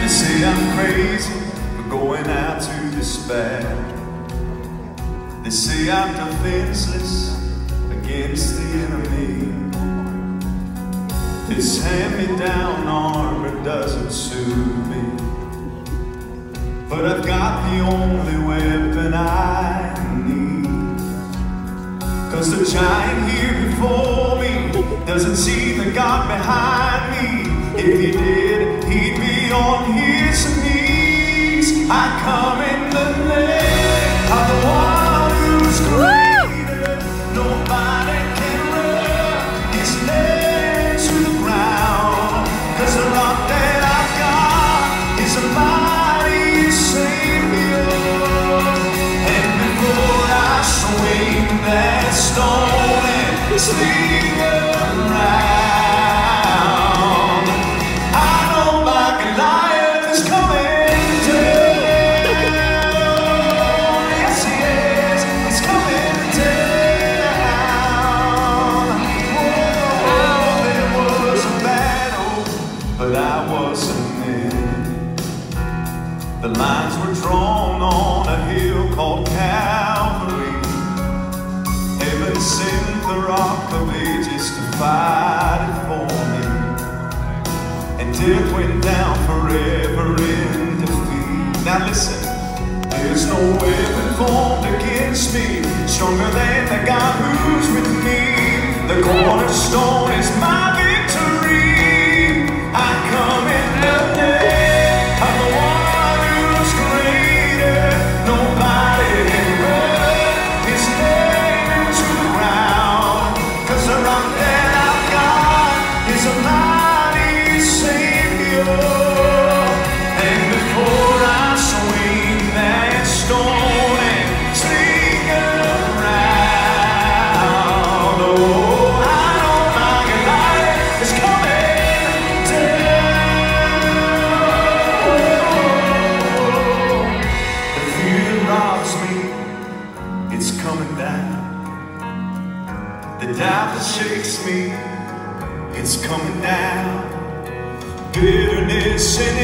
They say I'm crazy for going out to despair. They say I'm defenseless against the enemy. This hand-me-down armor doesn't suit me, but I've got the only weapon I need. 'Cause the giant here before me doesn't see the God behind me. If he did, he'd be on his knees. I come in the name of the one who's greater. Nobody can run his name to the ground. 'Cause the rock that I've got is a mighty Savior. And before I swing that stone and sling around, I know my Goliath is coming down. Yes, he is. He's coming down. Whoa, there was a battle, but I wasn't in. The lines were drawn on a hill called Calvary. Heaven sent the Rock of Ages to fight it for me. And death went down forever in defeat. Now listen, there's no weapon formed against me, stronger than the God who's with me. The cornerstone is my victory. I come in the name of the one who's greater. Nobody can run his name to the ground. 'Cause the rock that I've got is a mighty Savior. And before I swing that stone and sling around, oh, I know my Goliath is coming down. The fear robs me, it's coming down. The doubt that shakes me, it's coming down. Bitterness and